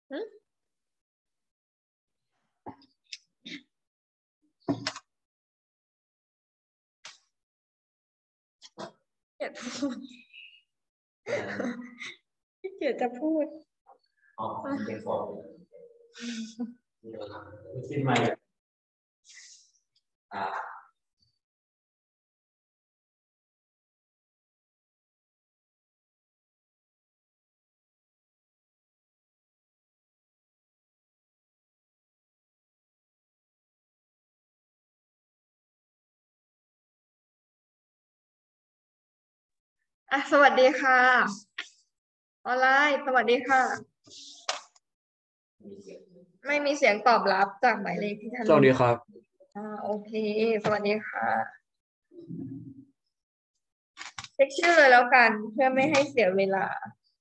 หึเกลียดพูดเกลียดจะพูดอ๋อเด็กบอกคิดใหม่สวัสดีค่ะออนไลน์สวัสดีค่ะไม่มีเสียงตอบรับจากหมายเลขที่ท่านสวัสดีครับโอเคสวัสดีค่ะเช็คชื่อเลยแล้วกันเพื่อไม่ให้เสียเวลา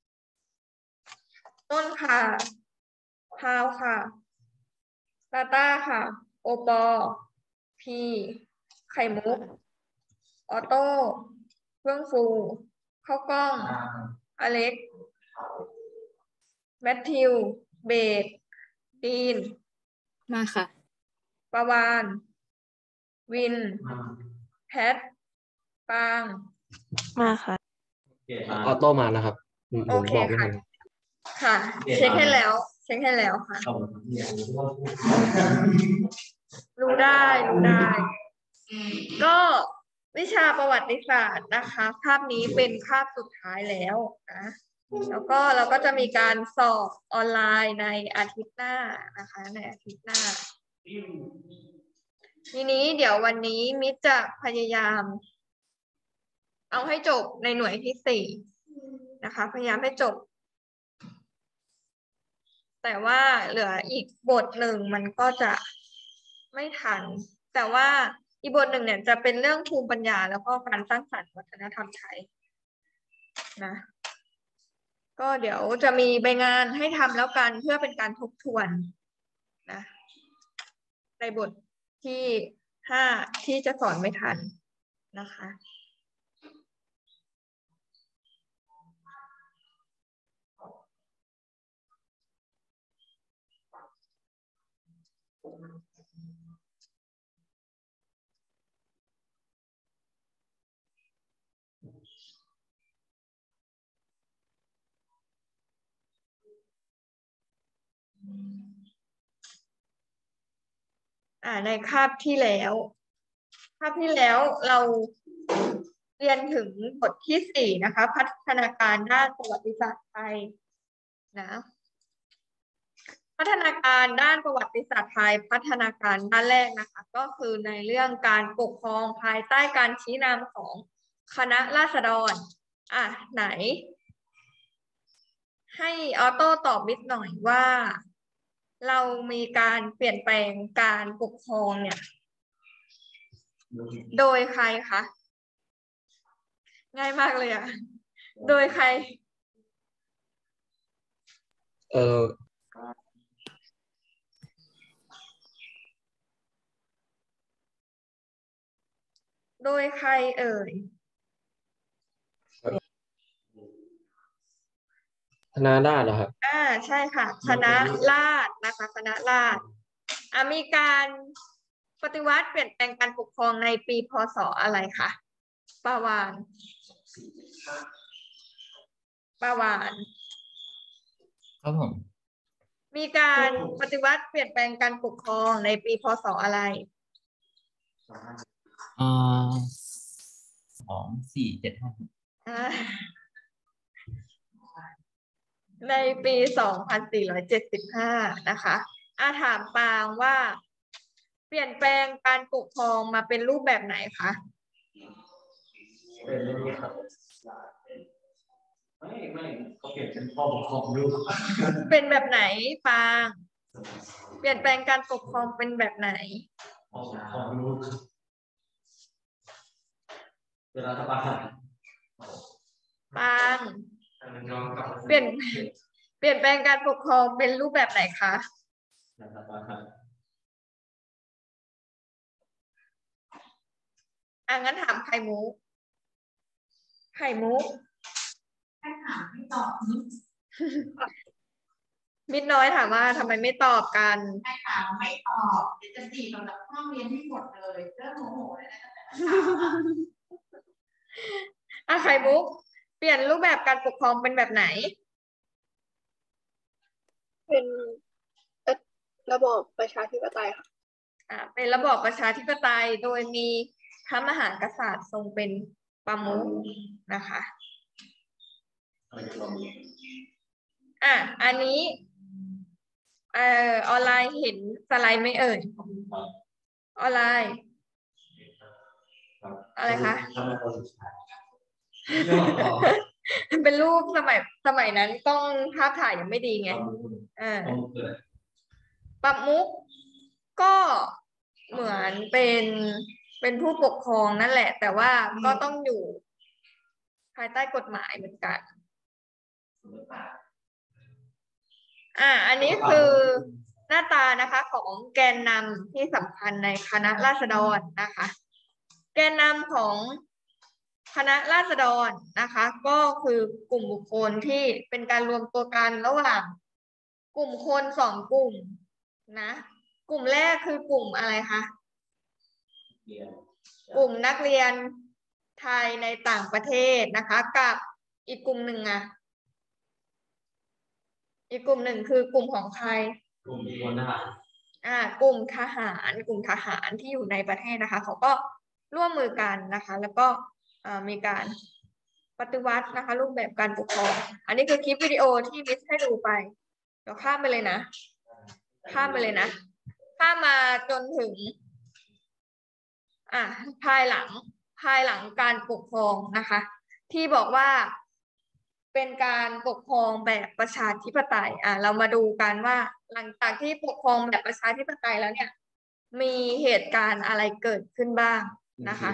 ต้นค่ะพาวค่ะตาต้าค่ะโอปอพีไข่มุกออโต้เฟื่องฟูข้าวกล้องอเล็กแมทธิวเบสดีนมาค่ะปาวานวินแพทปางมาค่ะออโต้มานะครับผโอมเคบอกไม่ค่ะทันค่ะ เช็คให้แล้ว เช็คให้แล้วค่ะ รู้ได้รู้ได้ ก็วิชาประวัติศาสตร์นะคะคาบนี้เป็นคาบสุดท้ายแล้วนะแล้วก็เราก็จะมีการสอบออนไลน์ในอาทิตย์หน้านะคะ ในอาทิตย์หน้า ทีนี้เดี๋ยววันนี้มิตรจะพยายาม เอาให้จบในหน่วยที่4นะคะ พยายามให้จบ แต่ว่าเหลืออีกบทหนึ่งมันก็จะไม่ทัน แต่ว่าอีกบทหนึ่งเนี่ยจะเป็นเรื่องภูมิปัญญาแล้วก็การสร้างสรรค์วัฒนธรรมไทยนะก็เดี๋ยวจะมีใบงานให้ทำแล้วกันเพื่อเป็นการทบทวนนะในบทที่5ที่จะสอนไม่ทันนะคะในคาบที่แล้วเราเรียนถึงบทที่4นะคะพัฒนาการด้านประวัติศาสตร์ไทยนะพัฒนาการด้านประวัติศาสตร์ไทยพัฒนาการด้านแรกนะคะก็คือในเรื่องการปกครองภายใต้การชี้นำของคณะราษฎรไหนให้ออโต้ตอบนิดหน่อยว่าเรามีการเปลี่ยนแปลงการปกครองเนี่ยโดยใครคะง่ายมากเลยโดยใครโดยใครเอ่ยคณะราษฎรเหรอครับใช่ค่ะคณะราษฎรนะคะคณะราษฎรมีการปฏิวัติเปลี่ยนแปลงการปกครองในปีพ.ศ.อะไรคะปาวานครับผมมีการปฏิวัติเปลี่ยนแปลงการปกครองในปีพ.ศ.อะไร 2475 ในปี2475นะคะถามปางว่าเปลี่ยนแปลงการปกครองมาเป็นรูปแบบไหนคะเป็นนี่ครับไม่เขาเปลี่ยนเป็นพ่อปกครองลูกเป็นแบบไหนปางเปลี่ยนแปลงการปกครองเป็นแบบไหนพ่อปกครองลูกเวลาประหารปางเปลี่ยนแปลงการปกครองเป็นรูปแบบไหนคะงั้นถามไข่มุกให้ถามให้ตอบมิตรน้อยถามว่าทำไมไม่ตอบกันใช่ค่ะไม่ตอบเดี๋ยวจะตีสำหรับห้องเรียนที่หมดเลยเริ่มโมโหเลยนะไข่มุกเปลี่ยนรูปแบบการปกครองเป็นแบบไหนเป็นระบอบประชาธิปไตยค่ะเป็นระบอบประชาธิปไตยโดยมีพระมหากษัตริย์ทรงเป็นประมุขนะคะอันนี้ออนไลน์เห็นสไลด์ไหมเอ่ยออนไลน์อะไรคะเป็นรูปสมัยนั้นกล้องภาพถ่ายยังไม่ดีไงประมุขก็เหมือนเป็นผู้ปกครองนั่นแหละแต่ว่าก็ต้องอยู่ภายใต้กฎหมายเหมือนกันอันนี้คือหน้าตานะคะของแกนนำที่สำคัญในคณะราษฎรนะคะ แกนนำของคณะราษฎรนะคะก็คือกลุ่มบุคคลที่เป็นการรวมตัวกันระหว่างกลุ่มคนสองกลุ่มนะกลุ่มแรกคือกลุ่มอะไรคะกลุ่มนักเรียนไทยในต่างประเทศนะคะกับอีกกลุ่มหนึ่งอีกกลุ่มหนึ่งคือกลุ่มของใครกลุ่มทหารกลุ่มทหารที่อยู่ในประเทศนะคะเขาก็ร่วมมือกันนะคะแล้วก็มีการปฏิวัตินะคะรูปแบบการปกครองอันนี้คือคลิปวิดีโอที่มิสให้ดูไปเดี๋ยวข้ามไปเลยนะข้ามมาจนถึงภายหลังการปกครองนะคะที่บอกว่าเป็นการปกครองแบบประชาธิปไตยเรามาดูกันว่าหลังจากที่ปกครองแบบประชาธิปไตยแล้วเนี่ยมีเหตุการณ์อะไรเกิดขึ้นบ้างนะคะ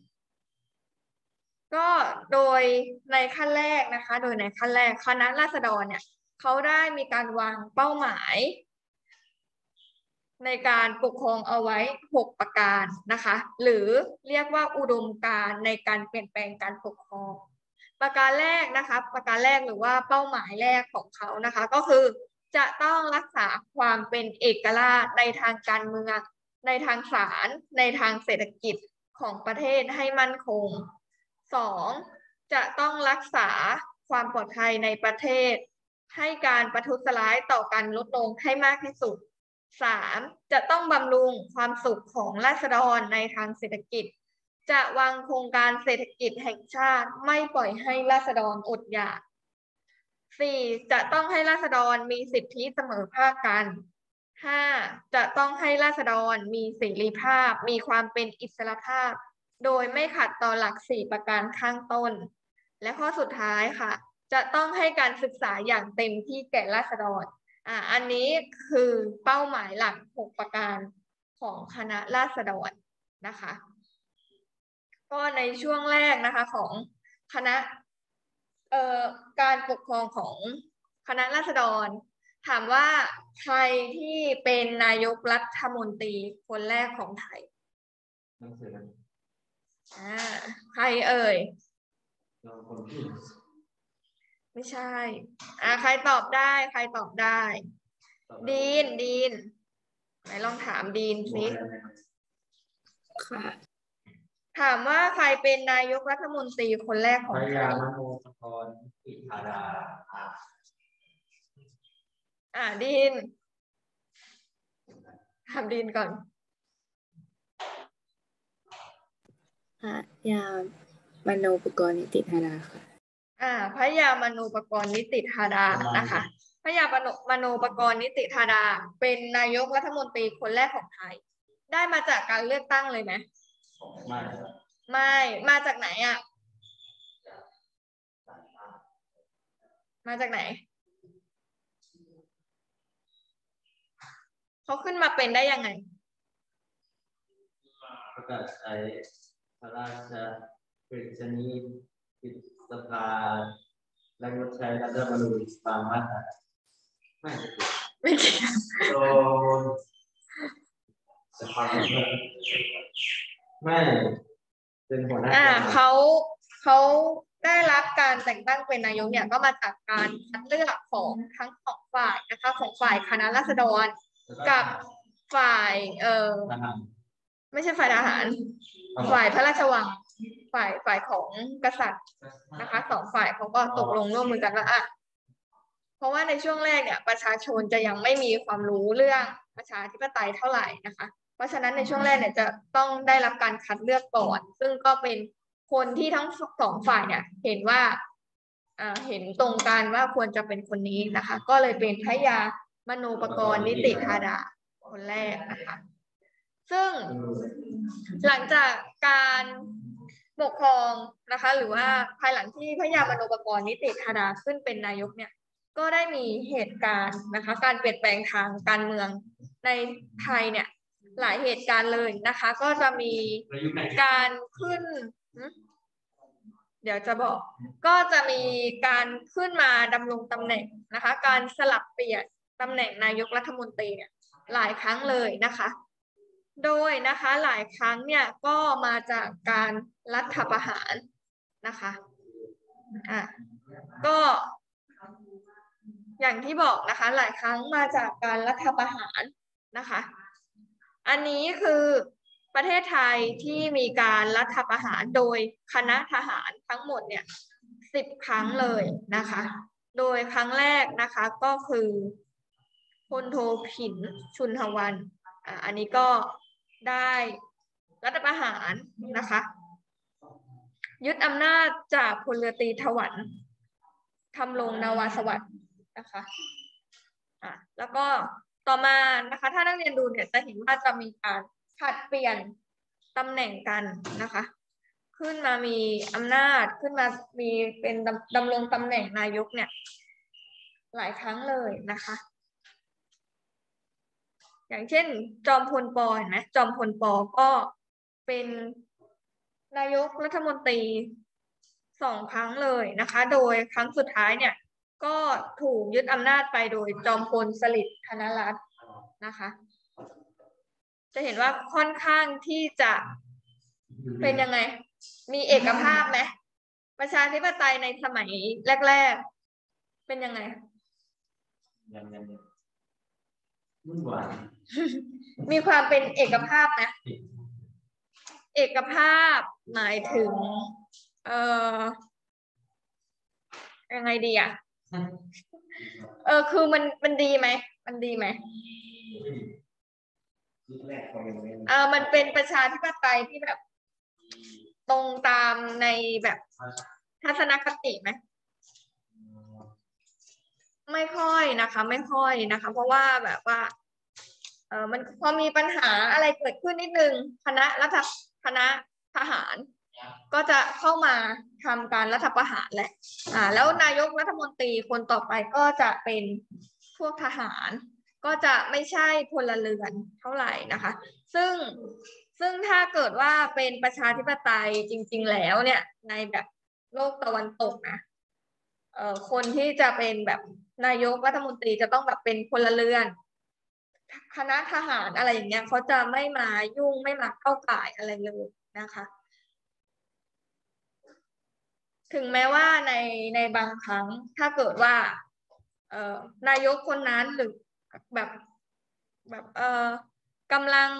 ก็โดยในขั้นแรกนะคะคณะราษฎรเนี่ยเขาได้มีการวางเป้าหมายในการปกครองเอาไว้6ประการนะคะหรือเรียกว่าอุดมการณ์ในการเปลี่ยนแปลงการปกครองประการแรกนะคะประการแรกหรือว่าเป้าหมายแรกของเขานะคะก็คือจะต้องรักษาความเป็นเอกราชในทางการเมืองในทางศาลในทางเศรษฐกิจของประเทศให้มั่นคง2จะต้องรักษาความปลอดภัยในประเทศให้การประทุษร้ายต่อกันลดลงให้มากที่สุด3จะต้องบำรุงความสุขของราษฎรในทางเศรษฐกิจจะวางโครงการเศรษฐกิจแห่งชาติไม่ปล่อยให้ราษฎรอดอยาก4จะต้องให้ราษฎรมีสิทธิเสมอภาคกัน5จะต้องให้ราษฎรมีเสรีภาพมีความเป็นอิสรภาพโดยไม่ขัดต่อหลัก4ประการข้างต้นและข้อสุดท้ายค่ะจะต้องให้การศึกษาอย่างเต็มที่แก่ราษฎรอันนี้คือเป้าหมายหลัก6ประการของคณะราษฎรนะคะก็ในช่วงแรกนะคะของคณะการปกครองของคณะราษฎรถามว่าใครที่เป็นนายกรัฐมนตรีคนแรกของไทยใครเอ่ยไม่ใช่ใครตอบได้ดีนไหนลองถามดีนสิค่ะถามว่าใครเป็นนายกรัฐมนตรีคนแรกของไทยพระยามโนปกรณ์นิติธาดาดีนถามดีนก่อนพระยามโนปกรณ์นิติธาดาค่ะพระยามโนปกรณ์นิติธาดานะคะพระยามโนปกรณ์นิติธาดาเป็นนายกรัฐมนตรีคนแรกของไทยได้มาจากการเลือกตั้งเลยไหมไม่มาจากไหนมาจากไหนเขาขึ้นมาเป็นได้ยังไงประกาศใช้พระราชกฤษฎีกิจสภาและงดใช้รัฐธรรมนูญบางมาตราไม่เกี่ยวโดนสภาไม่เป็นหัวหน้าเขาได้รับการแต่งตั้งเป็นนายกเนี่ยก็มาจากการคัดเลือกของทั้งสองฝ่ายนะคะของฝ่ายคณะราษฎรกับฝ่ายไม่ใช่ฝ่ายทหารฝ่ายพระราชวังฝ่ายของกษัตริย์นะคะสองฝ่ายเขาก็ตกลงร่วมมือกันว่าเพราะว่าในช่วงแรกเนี่ยประชาชนจะยังไม่มีความรู้เรื่องประชาธิปไตยเท่าไหร่นะคะเพราะฉะนั้นในช่วงแรกเนี่ยจะต้องได้รับการคัดเลือกก่อนซึ่งก็เป็นคนที่ทั้งสองฝ่ายเนี่ยเห็นว่าเห็นตรงกันว่าควรจะเป็นคนนี้นะคะก็เลยเป็นพระยามโนปกรณ์นิติธาดาคนแรกนะคะซึ่งหลังจากการปกครองนะคะหรือว่าภายหลังที่พระยามโนปกรณ์นิติธาดาขึ้นเป็นนายกเนี่ยก็ได้มีเหตุการณ์นะคะการเปลี่ยนแปลงทางการเมืองในไทยเนี่ยหลายเหตุการณ์เลยนะคะก็จะมีการขึ้นเดี๋ยวจะบอกก็จะมีการขึ้นมาดำรงตำแหน่งนะคะการสลับเปลี่ยนตำแหน่งนายกรัฐมนตรีเนี่ยหลายครั้งเลยนะคะโดยนะคะหลายครั้งเนี่ยก็มาจากการรัฐประหารนะคะก็อย่างที่บอกนะคะหลายครั้งมาจากการรัฐประหารนะคะอันนี้คือประเทศไทยที่มีการรัฐประหารโดยคณะทหารทั้งหมดเนี่ย10 ครั้งเลยนะคะโดยครั้งแรกนะคะก็คือพลโทผินชุนทวันอันนี้ก็ได้รัฐประหารนะคะยึดอำนาจจากพลเรือตรีถวันทำรงนาวาสวัสดิ์นะคะแล้วก็ต่อมานะคะถ้านักเรียนดูเนี่ยจะเห็นว่าจะมีการผลัดเปลี่ยนตำแหน่งกันนะคะขึ้นมามีอำนาจขึ้นมามีเป็นดำรงตำแหน่งนายกเนี่ยหลายครั้งเลยนะคะอย่างเช่นจอมพลป.เห็นไหมจอมพลป.ก็เป็นนายกรัฐมนตรี2 ครั้งเลยนะคะโดยครั้งสุดท้ายเนี่ยก็ถูกยึดอำนาจไปโดยจอมพลสฤษดิ์ธนรัตน์นะคะจะเห็นว่าค่อนข้างที่จะเป็นยังไงมีเอกภาพไหมประชาธิปไตยในสมัยแรกๆเป็นยังไงมีความเป็นเอกภาพนะเอกภาพหมายถึงยังไงดีคือมันดีไหมมันดีไหมมันเป็นประชาธิปไตยที่แบบตรงตามในแบบทัศนคติไหมไม่ค่อยนะคะไม่ค่อยนะคะเพราะว่าแบบว่ามันพอมีปัญหาอะไรเกิดขึ้นนิดนึงคณะทหารก็จะเข้ามาทำการรัฐประหารแหละแล้วนายกรัฐมนตรีคนต่อไปก็จะเป็นพวกทหารก็จะไม่ใช่พลเรือนเท่าไหร่นะคะซึ่งถ้าเกิดว่าเป็นประชาธิปไตยจริงๆแล้วเนี่ยในแบบโลกตะวันตกนะคนที่จะเป็นแบบนายกรัฐมนตรีจะต้องแบบเป็นพลเรือนคณะทหารอะไรอย่างเงี้ยเขาจะไม่มายุ่งไม่มาเข้าก่ายอะไรเลยนะคะถึงแม้ว่าในบางครั้งถ้าเกิดว่านายกคนนั้นหรือแบบกำลัง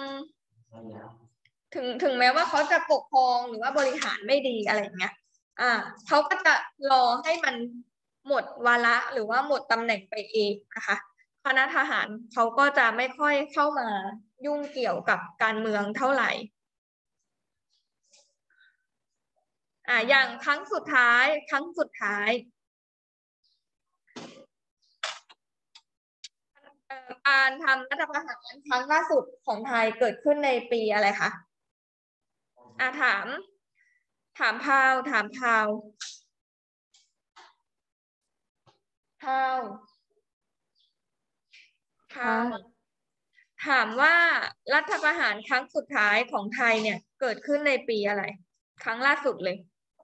ถึงแม้ว่าเขาจะปกครองหรือว่าบริหารไม่ดีอะไรอย่างเงี้ยเขาก็จะรอให้มันหมดวาระหรือว่าหมดตำแหน่งไปเองนะคะคณะทหารเขาก็จะไม่ค่อยเข้ามายุ่งเกี่ยวกับการเมืองเท่าไหร่อย่างครั้งสุดท้ายการทำรัฐประหารครั้งล่าสุดของไทยเกิดขึ้นในปีอะไรคะถามพาวถามว่ารัฐประหารครั้งสุดท้ายของไทยเนี่ยเกิดขึ้นในปีอะไรครั้งล่าสุดเลย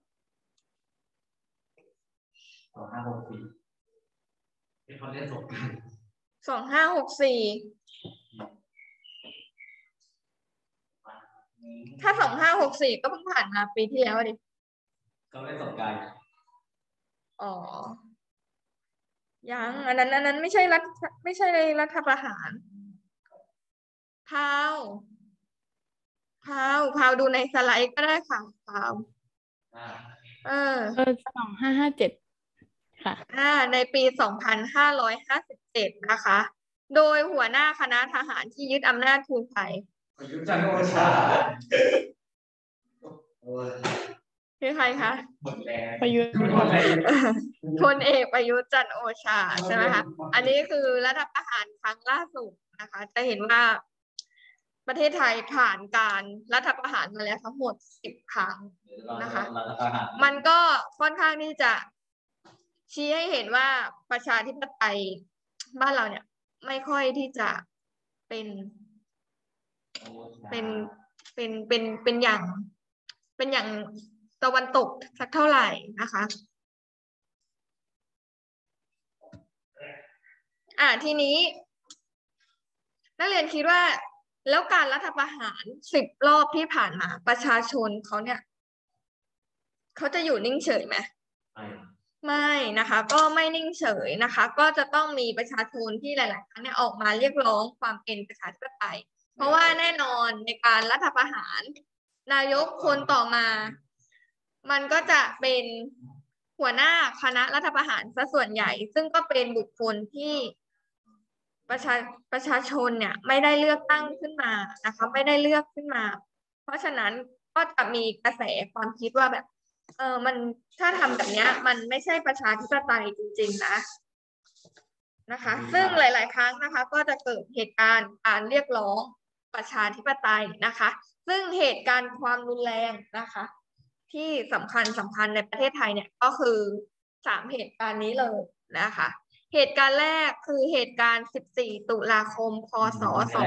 2564เขาเรียกสงกรานต์ 2564ถ้า2564ก็เพิ่งผ่านมาปีที่แล้วดิเขาเล่นสงกรานต์อ๋อยังอันนั้นไม่ใช่รัฐประหารพาวดูในสไลด์ก็ได้ค่ะพาว 2557 ค่ะในปี 2557 นะคะ โดยหัวหน้าคณะทหารที่ยึดอำนาจทูลไทยประยุทธ์จันทร์โอชาคือใครคะประยุทธ์พลเอกประยุทธ์จันทร์โอชาใช่ไหมคะอันนี้คือรัฐประหารครั้งล่าสุดนะคะ จะเห็นว่าประเทศไทยผ่านการรัฐประหารมาแล้วทั้งหมด10 ครั้งนะคะมันก็ค่อนข้างที่จะชี้ให้เห็นว่าประชาธิปไตยบ้านเราเนี่ยไม่ค่อยที่จะเป็นอย่างตะวันตกสักเท่าไหร่นะคะทีนี้นักเรียนคิดว่าแล้วการรัฐประหาร10 รอบที่ผ่านมาประชาชนเขาเนี่ยเขาจะอยู่นิ่งเฉยไหมไม่นะคะก็ไม่นิ่งเฉยนะคะก็จะต้องมีประชาชนที่หลายๆครั้งเนี่ยออกมาเรียกร้องความเป็นประชาธิปไตยเพราะว่าแน่นอนในการรัฐประหารนายกคนต่อมามันก็จะเป็นหัวหน้าคณะรัฐประหารซะส่วนใหญ่ซึ่งก็เป็นบุคคลที่ประชาชนเนี่ยไม่ได้เลือกตั้งขึ้นมานะคะไม่ได้เลือกขึ้นมาเพราะฉะนั้นก็จะมีกระแสความคิดว่าแบบมันถ้าทำแบบนี้มันไม่ใช่ประชาธิปไตยจริงๆนะคะซึ่งหลายๆครั้งนะคะก็จะเกิดเหตุการณ์การเรียกร้องประชาธิปไตยนะคะซึ่งเหตุการณ์ความรุนแรงนะคะที่สำคัญในประเทศไทยเนี่ยก็คือ3 เหตุการณ์นี้เลยนะคะเหตุการณ์แรกคือเหตุการณ์14 ตุลาคม พ.ศ.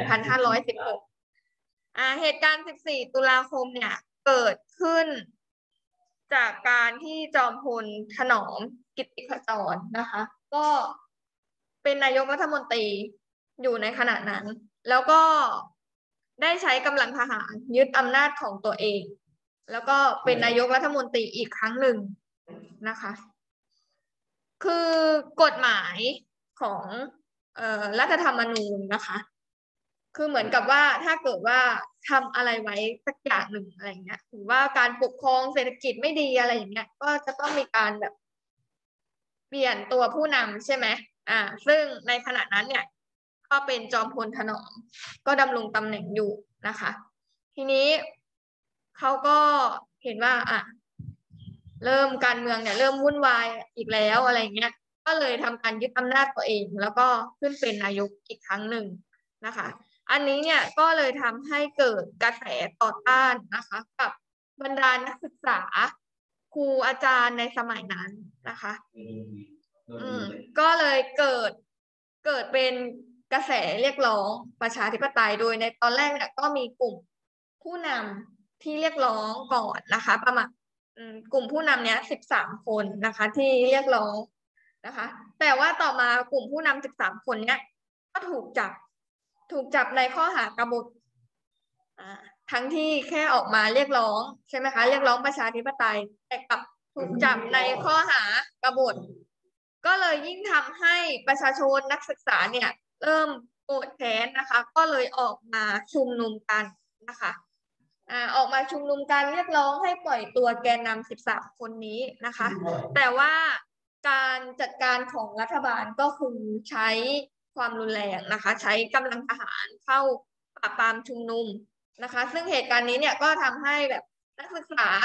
2516เหตุการณ์14 ตุลาคมเนี่ยเกิดขึ้นจากการที่จอมพลถนอมกิตติขจรนะคะก็เป็นนายกรัฐมนตรีอยู่ในขณะนั้นแล้วก็ได้ใช้กำลังทหารยึดอำนาจของตัวเองแล้วก็เป็นนายกรัฐมนตรีอีกครั้งหนึ่งนะคะคือกฎหมายของรัฐธรรมนูญนะคะคือเหมือนกับว่าถ้าเกิดว่าทำอะไรไว้สักอย่างหนึ่งอะไรเงี้ยถือว่าการปกครองเศรษฐกิจไม่ดีอะไรอย่างเงี้ยก็จะต้องมีการแบบเปลี่ยนตัวผู้นำใช่ไหมซึ่งในขณะนั้นเนี่ยก็เป็นจอมพลถนอมก็ดำรงตำแหน่งอยู่นะคะทีนี้เขาก็เห็นว่าเริ่มการเมืองเนี่ยเริ่มวุ่นวายอีกแล้วอะไรเงี้ยก็เลยทำการยึดอำนาจตัวเองแล้วก็ขึ้นเป็นนายกอีกครั้งหนึ่งนะคะอันนี้เนี่ยก็เลยทำให้เกิดกระแสต่อต้านนะคะกับบรรดานักศึกษาครูอาจารย์ในสมัยนั้นนะคะก็เลยเกิดเป็นกระแสเรียกร้องประชาธิปไตยโดยในตอนแรกเนี่ยก็มีกลุ่มผู้นำที่เรียกร้องก่อนนะคะประมาณกลุ่มผู้นำเนี้ย13 คนนะคะที่เรียกร้องนะคะแต่ว่าต่อมากลุ่มผู้นำ13 คนเนี้ยก็ถูกจับในข้อหากบฏทั้งที่แค่ออกมาเรียกร้องใช่ไหมคะเรียกร้องประชาธิปไตยแต่กลับถูกจับในข้อหากบฏก็เลยยิ่งทำให้ประชาชนนักศึกษาเนี่ยเริ่มโกรธแค้นนะคะก็เลยออกมาชุมนุมกันนะคะออกมาชุมนุมการเรียกร้องให้ปล่อยตัวแกนนำ13 คนนี้นะคะแต่ว่าการจัดการของรัฐบาลก็คือใช้ความรุนแรงนะคะใช้กำลังทหารเข้าปราบปรามชุมนุมนะคะซึ่งเหตุการณ์นี้เนี่ยก็ทำให้แบบนักศึกษา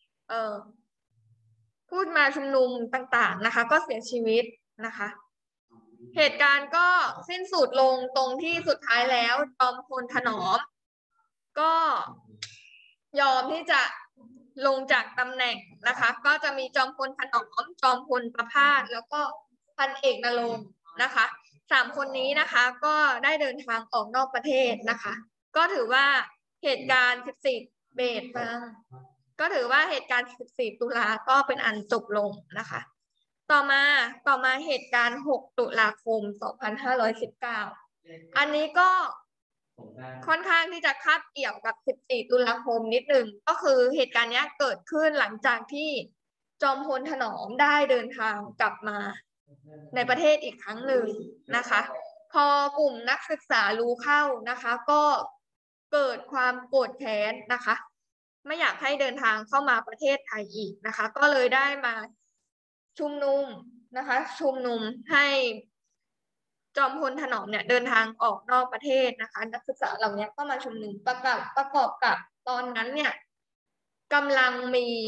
พูดมาชุมนุมต่างๆนะคะก็เสียชีวิตนะคะเหตุการณ์ก็สิ้นสุดลงตรงที่สุดท้ายแล้วจอมพลถนอมก็ยอมที่จะลงจากตำแหน่งนะคะก็จะมีจอมพลถนอมจอมพลประภาสแล้วก็พันเอกนรงค์นะคะ3 คนนี้นะคะก็ได้เดินทางออกนอกประเทศนะคะก็ถือว่าเหตุการณ์14 เบษก็ถือว่าเหตุการณ์14 ตุลาก็เป็นอันจบลงนะคะต่อมาเหตุการณ์6 ตุลาคม 2519อันนี้ก็ค่อนข้างที่จะคาบเกี่ยวกับ14 ตุลาคมนิดหนึ่งก็คือเหตุการณ์นี้เกิดขึ้นหลังจากที่จอมพลถนอมได้เดินทางกลับมาในประเทศอีกครั้งหนึ่งนะคะ พอกลุ่มนักศึกษารู้เข้านะคะ ก็เกิดความโกรธแค้นนะคะ ไม่อยากให้เดินทางเข้ามาประเทศไทยอีกนะคะ ก็เลยได้มาชุมนุมนะคะ ชุมนุมให้จอมพลถนอมเนี่ยเดินทางออกนอกประเทศนะคะ นักศึกษาเหล่านี้ก็มาชุมนุมประกอบกับตอนนั้นเนี่ยกำลัง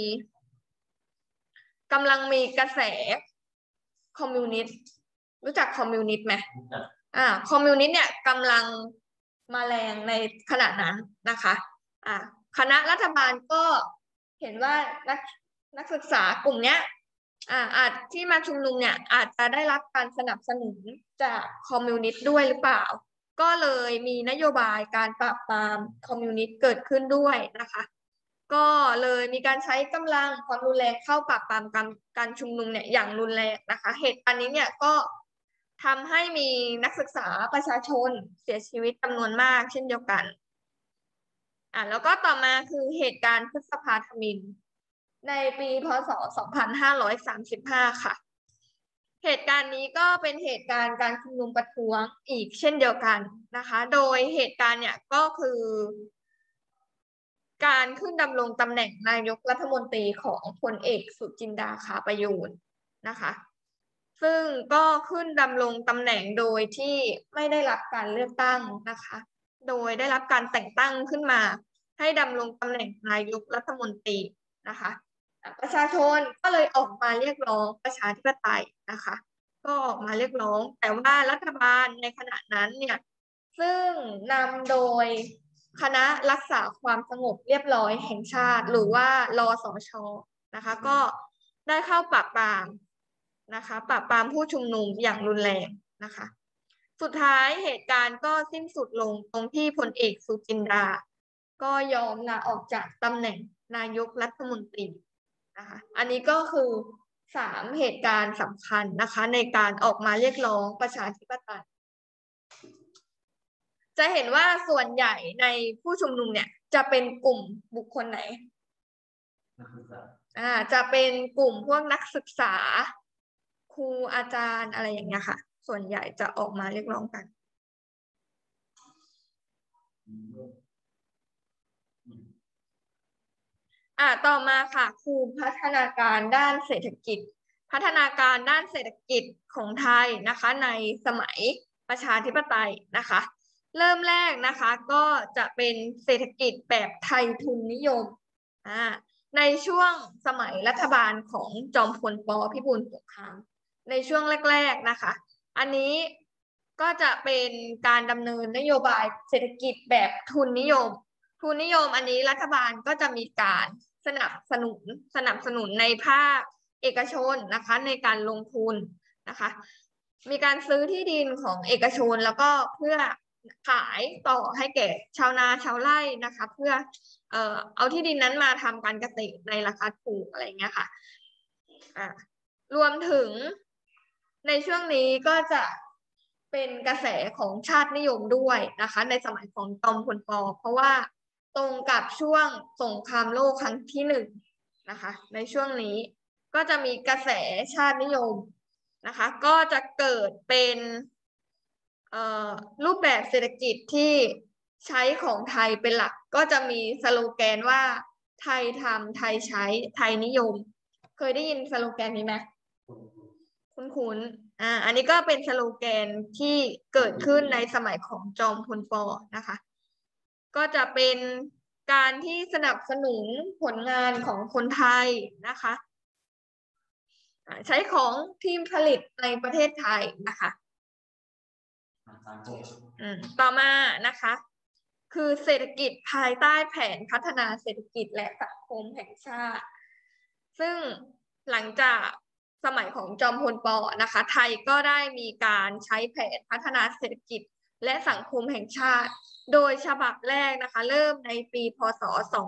มีกระแสคอมมิวนิสต์รู้จักคอมมิวนิสต์ไหมคอมมิวนิสต์เนี่ยกำลังมาแรงในขณะนั้นนะคะคณะรัฐบาลก็เห็นว่านักศึกษากลุ่มเนี้ยอาจที่มาชุมนุมเนี่ยอาจจะได้รับการสนับสนุนจากคอมมิวนิสต์ด้วยหรือเปล่าก็เลยมีนโยบายการปราบปรามคอมมิวนิสต์เกิดขึ้นด้วยนะคะก็เลยมีการใช้กำลังความรุนแรงเข้าปราบปรามการชุมนุมเนี่ยอย่างรุนแรงนะคะเหตุการณ์นี้เนี่ยก็ทำให้มีนักศึกษาประชาชนเสียชีวิตจำนวนมากเช่นเดียวกันแล้วก็ต่อมาคือเหตุการณ์พฤษภาธมิฬในปีพ.ศ. 2535ค่ะเหตุการณ์นี้ก็เป็นเหตุการณ์การชุมนุมประท้วงอีกเช่นเดียวกันนะคะโดยเหตุการณ์เนี่ยก็คือการขึ้นดำรงตำแหน่งนายกรัฐมนตรีของพลเอกสุจินดาคาประยูรนะคะซึ่งก็ขึ้นดำรงตำแหน่งโดยที่ไม่ได้รับการเลือกตั้งนะคะโดยได้รับการแต่งตั้งขึ้นมาให้ดำรงตำแหน่งนายกรัฐมนตรีนะคะประชาชนก็เลยออกมาเรียกร้องประชาธิปไตยนะคะก็ออกมาเรียกร้องแต่ว่ารัฐบาลในขณะนั้นเนี่ยซึ่งนำโดยคณะรักษาความสงบเรียบร้อยแห่งชาติหรือว่ารสช.นะคะก็ได้เข้าปราบปรามนะคะปราบปรามผู้ชุมนุมอย่างรุนแรงนะคะสุดท้ายเหตุการณ์ก็สิ้นสุดลงตรงที่พลเอกสุจินดาก็ยอมลาออกจากตำแหน่งนายกรัฐมนตรีนะคะอันนี้ก็คือ3เหตุการณ์สำคัญนะคะในการออกมาเรียกร้องประชาธิปไตยจะเห็นว่าส่วนใหญ่ในผู้ชุมนุมเนี่ยจะเป็นกลุ่มบุคคลไหนจะเป็นกลุ่มพวกนักศึกษาครูอาจารย์อะไรอย่างเงี้ยค่ะส่วนใหญ่จะออกมาเรียกร้องกันต่อมาค่ะคือพัฒนาการด้านเศรษฐกิจพัฒนาการด้านเศรษฐกิจของไทยนะคะในสมัยประชาธิปไตยนะคะเริ่มแรกนะคะก็จะเป็นเศรษฐกิจแบบไทยทุนนิยมในช่วงสมัยรัฐบาลของจอมพลป.พิบูลสงครามในช่วงแรกๆนะคะอันนี้ก็จะเป็นการดำเนินนโยบายเศรษฐกิจแบบทุนนิยมอันนี้รัฐบาลก็จะมีการสนับสนุนในภาคเอกชนนะคะในการลงทุนนะคะมีการซื้อที่ดินของเอกชนแล้วก็เพื่อขายต่อให้แก่ชาวนาชาวไร่นะคะเพื่อเอาที่ดินนั้นมาทำการเกษตรในราคาถูกอะไรเงี้ยค่ะรวมถึงในช่วงนี้ก็จะเป็นกระแสของชาตินิยมด้วยนะคะในสมัยของจอมพลป.เพราะว่าตรงกับช่วงสงครามโลกครั้งที่1นะคะในช่วงนี้ก็จะมีกระแสชาตินิยมนะคะก็จะเกิดเป็นรูปแบบเศรษฐกิจที่ใช้ของไทยเป็นหลักก็จะมีสโลแกนว่าไทยทำไทยใช้ไทยนิยมเคยได้ยินสโลแกนนี้ไหมคุ้นอันนี้ก็เป็นสโลแกนที่เกิดขึ้นในสมัยของจอมพลป.นะคะก็จะเป็นการที่สนับสนุนผลงานของคนไทยนะคะใช้ของที่ผลิตในประเทศไทยนะคะต่อมานะคะคือเศรษฐกิจภายใต้แผนพัฒนาเศรษฐกิจและสังคมแห่งชาติซึ่งหลังจากสมัยของจอมพลป.นะคะไทยก็ได้มีการใช้แผนพัฒนาเศรษฐกิจและสังคมแห่งชาติโดยฉบับแรกนะคะเริ่มในปีพ.ศ.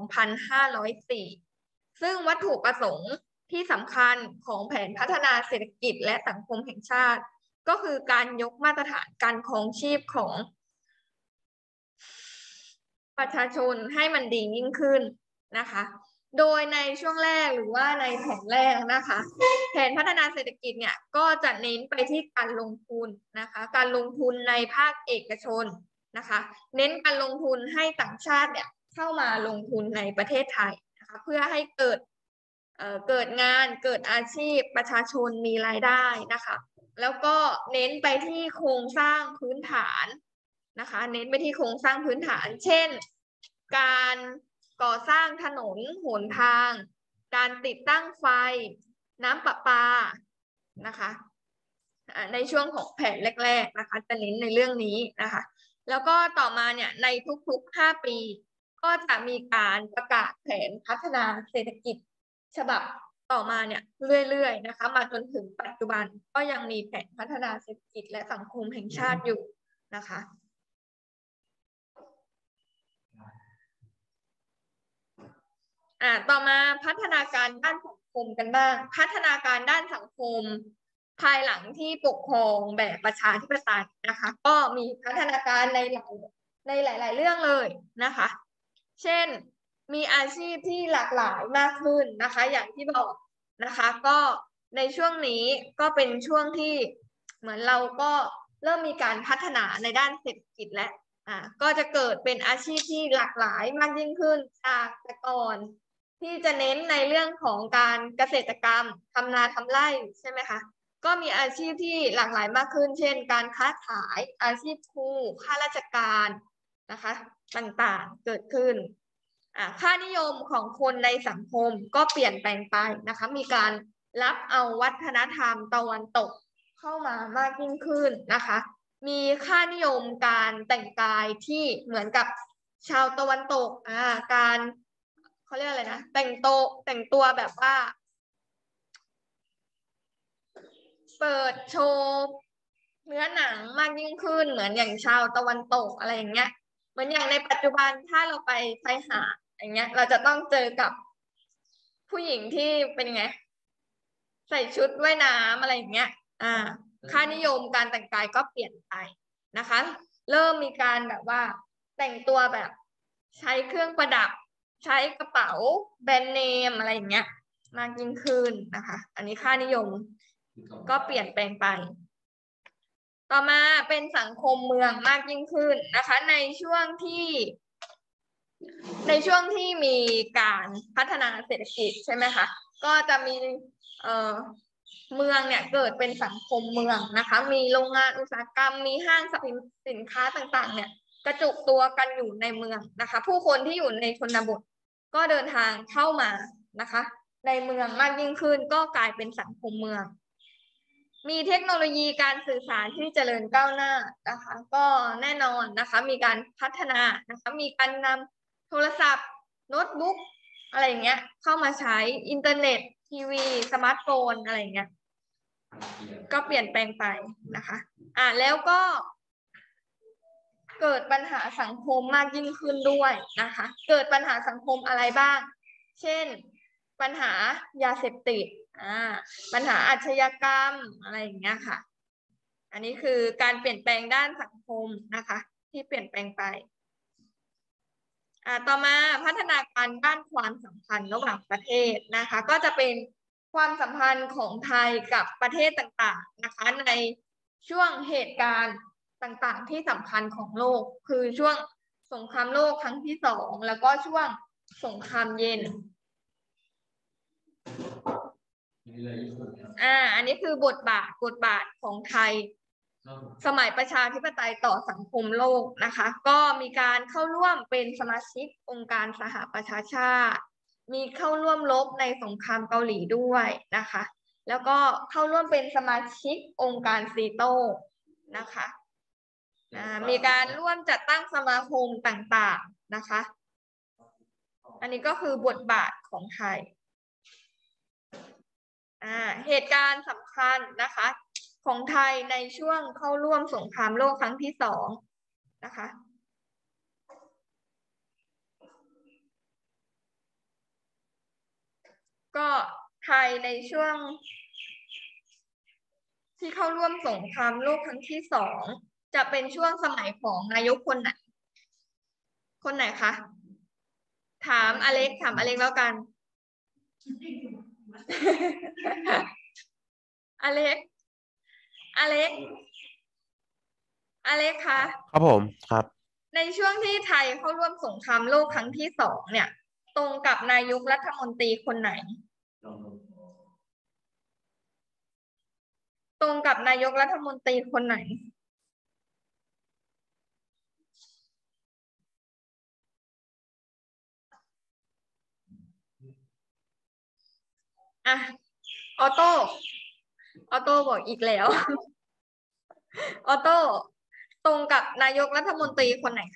2504ซึ่งวัตถุประสงค์ที่สำคัญของแผนพัฒนาเศรษฐกิจและสังคมแห่งชาติก็คือการยกมาตรฐานการครองชีพของประชาชนให้มันดียิ่งขึ้นนะคะโดยในช่วงแรกหรือว่าในแผนแรกนะคะ แผนพัฒนาเศรษฐกิจเนี่ยก็จะเน้นไปที่การลงทุนนะคะ การลงทุนในภาคเอกชนนะคะ เน้นการลงทุนให้ต่างชาติเนี่ยเข้ามาลงทุนในประเทศไทยนะคะเพื่อให้เกิดงานเกิดอาชีพประชาชนมีรายได้นะคะแล้วก็เน้นไปที่โครงสร้างพื้นฐานนะคะเน้นไปที่โครงสร้างพื้นฐานเช่นการก่อสร้างถนนหนทางการติดตั้งไฟน้ำประปานะคะในช่วงของแผนแรกๆนะคะจะเน้นในเรื่องนี้นะคะแล้วก็ต่อมาเนี่ยในทุกๆ5 ปีก็จะมีการประกาศแผนพัฒนาเศรษฐกิจฉบับต่อมาเนี่ยเรื่อยๆนะคะมาจนถึงปัจจุบันก็ยังมีแผนพัฒนาเศรษฐกิจและสังคมแห่งชาติอยู่นะคะต่อมาพัฒนาการด้านสังคมกันบ้างพัฒนาการด้านสังคมภายหลังที่ปกครองแบบประชาธิปไตยนะคะก็มีพัฒนาการในหลายๆเรื่องเลยนะคะเช่นมีอาชีพที่หลากหลายมากขึ้นนะคะอย่างที่บอกนะคะก็ในช่วงนี้ก็เป็นช่วงที่เหมือนเราก็เริ่มมีการพัฒนาในด้านเศรษฐกิจและก็จะเกิดเป็นอาชีพที่หลากหลายมากยิ่งขึ้นจากแต่ก่อนที่จะเน้นในเรื่องของการเกษตรกรรมทำนาทำไร่ใช่ไหมคะก็มีอาชีพที่หลากหลายมากขึ้นเช่นการค้าขายอาชีพครูข้าราชการนะคะต่างๆเกิดขึ้นค่านิยมของคนในสังคมก็เปลี่ยนแปลงไปนะคะมีการรับเอาวัฒนธรรมตะวันตกเข้ามามากยิ่งขึ้นนะคะมีค่านิยมการแต่งกายที่เหมือนกับชาวตะวันตกการเขาเรียกอะไรนะแต่งตัวแบบว่าเปิดโชว์เนื้อหนังมากยิ่งขึ้นเหมือนอย่างชาวตะวันตกอะไรอย่างเงี้ยเหมือนอย่างในปัจจุบันถ้าเราไปชายหาดอย่างเงี้ยเราจะต้องเจอกับผู้หญิงที่เป็นไงใส่ชุดว่ายน้ำอะไรอย่างเงี้ยค่านิยมการแต่งกายก็เปลี่ยนไปนะคะเริ่มมีการแบบว่าแต่งตัวแบบใช้เครื่องประดับใช้กระเป๋าแบรนด์เนมอะไรอย่างเงี้ยมากยิ่งขึ้นนะคะอันนี้ค่านิยมก็เปลี่ยนแปลงไปต่อมาเป็นสังคมเมืองมากยิ่งขึ้นนะคะในช่วงที่มีการพัฒนาเศรษฐกิจใช่ไหมคะก็จะมีเมืองเนี่ยเกิดเป็นสังคมเมืองนะคะมีโรงงานอุตสาหกรรมมีห้างสรรพสินค้าต่างๆเนี่ยกระจุกตัวกันอยู่ในเมืองนะคะผู้คนที่อยู่ในชนบทก็เดินทางเข้ามานะคะในเมืองมากยิ่งขึ้นก็กลายเป็นสังคมเมืองมีเทคโนโลยีการสื่อสารที่เจริญก้าวหน้านะคะก็แน่นอนนะคะมีการพัฒนานะคะมีการนำโทรศัพท์โน้ตบุ๊กอะไรอย่างเงี้ยเข้ามาใช้อินเทอร์เน็ตทีวีสมาร์ทโฟนอะไรอย่างเงี้ยก็เปลี่ยนแปลงไปนะคะแล้วก็เกิดปัญหาสังคมมากยิ่งขึ้นด้วยนะคะเกิดปัญหาสังคมอะไรบ้างเช่นปัญหายาเสพติดปัญหาอาชญากรรมอะไรอย่างเงี้ยค่ะอันนี้คือการเปลี่ยนแปลงด้านสังคมนะคะที่เปลี่ยนแปลงไปต่อมาพัฒนาการด้านความสัมพันธ์ระหว่างประเทศนะคะก็จะเป็นความสัมพันธ์ของไทยกับประเทศต่างๆนะคะในช่วงเหตุการณ์ต่างๆที่สำคัญของโลกคือช่วงสงครามโลกครั้งที่2แล้วก็ช่วงสงครามเย็นอันนี้คือบทบาทของไทยสมัยประชาธิปไตยต่อสังคมโลกนะคะก็มีการเข้าร่วมเป็นสมาชิกองค์การสหประชาชาติมีเข้าร่วมรบในสงครามเกาหลีด้วยนะคะแล้วก็เข้าร่วมเป็นสมาชิกองค์การซีโต้นะคะมีการร่วมจัดตั้งสมาคมต่างๆนะคะอันนี้ก็คือบทบาทของไทยเหตุการณ์สำคัญนะคะของไทยในช่วงเข้าร่วมสงครามโลกครั้งที่2นะคะก็ไทยในช่วงที่เข้าร่วมสงครามโลกครั้งที่2จะเป็นช่วงสมัยของนายกคนไหนคะถามอเล็กแล้วกันอเล็กคะครับผมครับในช่วงที่ไทยเข้าร่วมสงครามโลกครั้งที่2เนี่ย ตรงกับนายกรัฐมนตรีคนไหน ตรงกับนายกรัฐมนตรีคนไหนอ่ะออโต้บอกอีกแล้ว ออโต้ตรงกับนายกรัฐมนตรีคนไหนคะ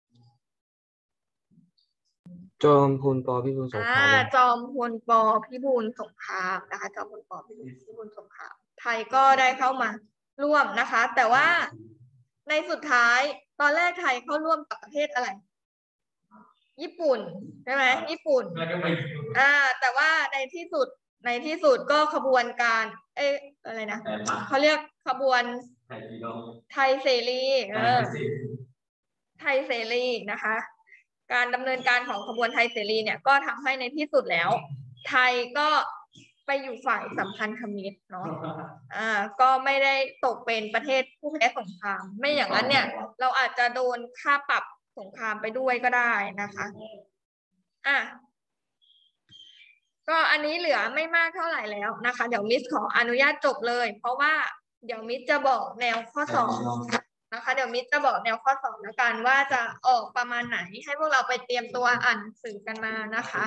จอมพลป.พิบูลสงครามจอมพลป.พิบูลสงครามนะคะจอมพลป.พิบูลสงครามไทยก็ได้เข้ามาร่วมนะคะ แต่ว่าในสุดท้ายตอนแรกไทยเข้าร่วมกับประเทศอะไร ญี่ปุ่นใช่ไหมญี่ปุ่นแต่ว่าในที่สุดก็ขบวนการอะไรนะเขาเรียกขบวนไทยเสรีไทยเสรีนะคะ การดำเนินการของขบวนไทยเสรีเนี่ยก็ทำให้ในที่สุดแล้ว ไทยก็ไปอยู่ฝ่ายสัมพันธมิตรเนาะก็ไม่ได้ตกเป็นประเทศผู้แพ้สงครามไม่อย่างนั้นเนี่ยเราอาจจะโดนค่าปรับสงครามไปด้วยก็ได้นะคะก็อันนี้เหลือไม่มากเท่าไหร่แล้วนะคะเดี๋ยวมิสขออนุญาตจบเลยเพราะว่าเดี๋ยวมิสจะบอกแนวข้อสอบนะคะเดี๋ยวมิสจะบอกแนวข้อสอบแล้วกันว่าจะออกประมาณไหนให้พวกเราไปเตรียมตัวอ่านหนังสือกันมานะคะ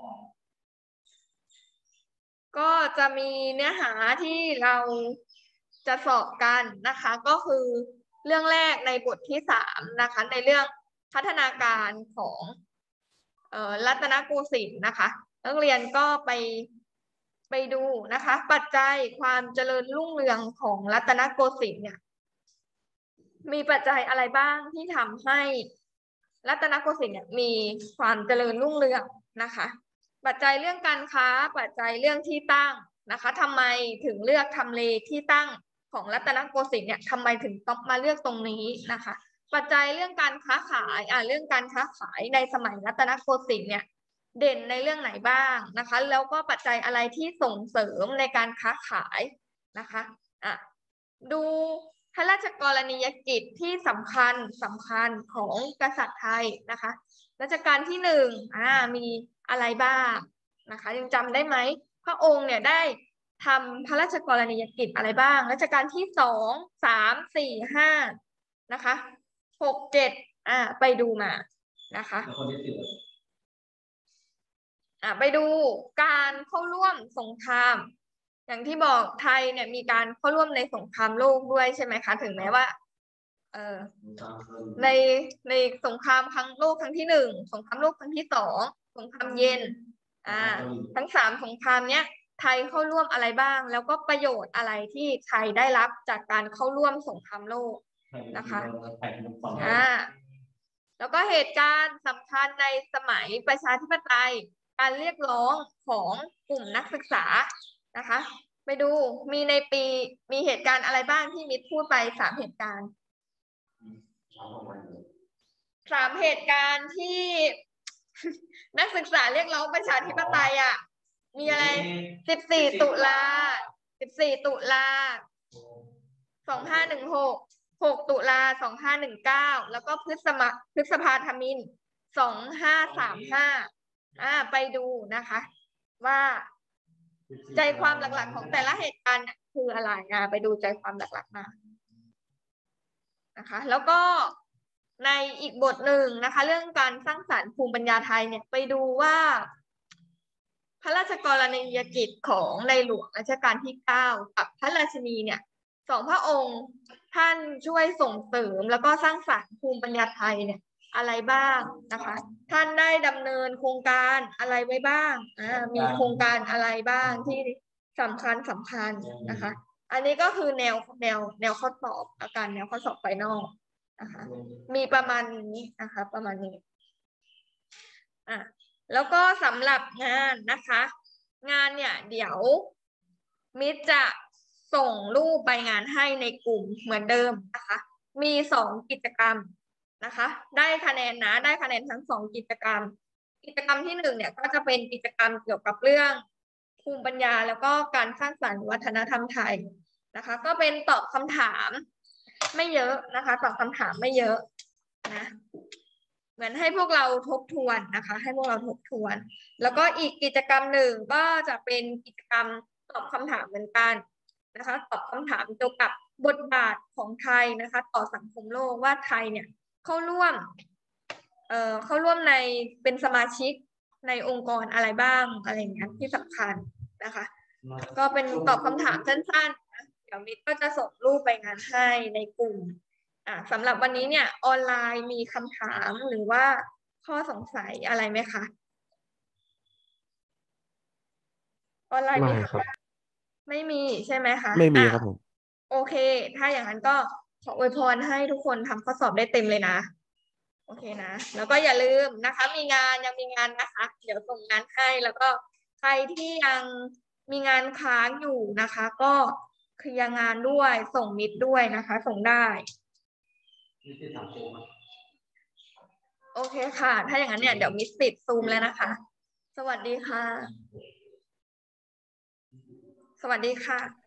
ก็จะมีเนื้อหาที่เราจะสอบกันนะคะก็คือเรื่องแรกในบทที่3นะคะในเรื่องพัฒนาการของรัตนโกสินทร์นะคะนักเรียนก็ไปดูนะคะปัจจัยความเจริญรุ่งเรืองของรัตนโกสินทร์เนี่ยมีปัจจัยอะไรบ้างที่ทำให้รัตนโกสินทร์เนี่ยมีความเจริญรุ่งเรืองนะคะปัจจัยเรื่องการค้าปัจจัยเรื่องที่ตั้งนะคะทำไมถึงเลือกทำเลที่ตั้งของรัตนโกสินทร์เนี่ยทำไมถึงต้องมาเลือกตรงนี้นะคะปัจจัยเรื่องการค้าขายเรื่องการค้าขายในสมัยรัตนโกสินทร์เนี่ยเด่นในเรื่องไหนบ้างนะคะแล้วก็ปัจจัยอะไรที่ส่งเสริมในการค้าขายนะคะดูพระราชกรณียกิจที่สำคัญของกษัตริย์ไทยนะคะรัชกาลที่1มีอะไรบ้างนะคะยังจำได้ไหมพระองค์เนี่ยได้ทำพระราชกรณียกิจอะไรบ้างรัชกาลที่2 3 4 5นะคะ6 7ไปดูมานะคะไปดูการเข้าร่วมสงครามอย่างที่บอกไทยเนี่ยมีการเข้าร่วมในสงครามโลกด้วยใช่ไหมคะถึงแม้ว่าในสงครามโลกครั้งที่1สงครามโลกครั้งที่2สงครามเย็นทั้ง3สงครามเนี้ยไทยเข้าร่วมอะไรบ้างแล้วก็ประโยชน์อะไรที่ไทยได้รับจากการเข้าร่วมสงครามโลกนะคะแล้วก็เหตุการณ์สำคัญในสมัยประชาธิปไตยการเรียกร้องของกลุ่มนักศึกษานะคะไปดูมีเหตุการณ์อะไรบ้างที่มิตรพูดไป3เหตุการณ์3เหตุการณ์ที่นักศึกษาเรียกร้องประชาธิปไตยมีอะไร14 ตุลา2516 6 ตุลา2519แล้วก็พฤษภาธมิฬ2535ไปดูนะคะว่าใจความหลักๆของแต่ละเหตุการณ์คืออะไรไปดูใจความหลักๆมานะคะแล้วก็ในอีกบทหนึ่งนะคะเรื่องการสร้างสรรค์ภูมิปัญญาไทยเนี่ยไปดูว่าพระราชกรณียกิจของในหลวงรัชกาลที่9กับพระราชินีเนี่ย2พระองค์ท่านช่วยส่งเสริมแล้วก็สร้างสรรค์ภูมิปัญญาไทยเนี่ยอะไรบ้างนะคะท่านได้ดำเนินโครงการอะไรไว้บ้างมีโครงการอะไรบ้างที่สำคัญนะคะอันนี้ก็คือแนวข้อสอบอาการแนวข้อสอบไฟนอลนะคะมีประมาณนี้นะคะประมาณนี้แล้วก็สำหรับงานนะคะงานเนี่ยเดี๋ยวมิตรจะส่งรูปใบงานให้ในกลุ่มเหมือนเดิมนะคะมี2กิจกรรมนะคะได้คะแนนทั้ง2กิจกรรมกิจกรรมที่1เนี่ยก็จะเป็นกิจกรรมเกี่ยวกับเรื่องภูมิปัญญาแล้วก็การสร้างสรรค์วัฒนธรรมไทยนะคะ ก็เป็นตอบคำถามไม่เยอะนะคะตอบคำถามไม่เยอะนะเหมือนให้พวกเราทบทวนนะคะให้พวกเราทบทวนแล้วก็อีกกิจกรรมหนึ่งก็จะเป็นกิจกรรมตอบคำถามเหมือนกันนะคะตอบคำถามเกี่ยวกับบทบาทของไทยนะคะต่อสังคมโลกว่าไทยเนี่ยเข้าร่วมในเป็นสมาชิกในองค์กรอะไรบ้างอะไรอย่างเงี้ยที่สำคัญนะคะก็เป็นตอบคำถามสั้นๆนะเดี๋ยวมิตรก็จะส่งรูปไปงานให้ในกลุ่มสำหรับวันนี้เนี่ยออนไลน์มีคำถามหรือว่าข้อสงสัยอะไรไหมคะออนไลน์มีคำถามไม่มีใช่ไหมคะไม่มีครับผมโอเคถ้าอย่างนั้นก็ขออวยพรให้ทุกคนทำข้อสอบได้เต็มเลยนะโอเคนะแล้วก็อย่าลืมนะคะยังมีงานนะคะเดี๋ยวส่งงานให้แล้วก็ใครที่ยังมีงานค้างอยู่นะคะ ก็เคลียร์งานด้วยส่งมิตรด้วยนะคะส่งได้โอเคค่ะถ้าอย่างนั้นเนี่ยเดี๋ยวมิตรปิดซูมแล้วนะคะสวัสดีค่ะ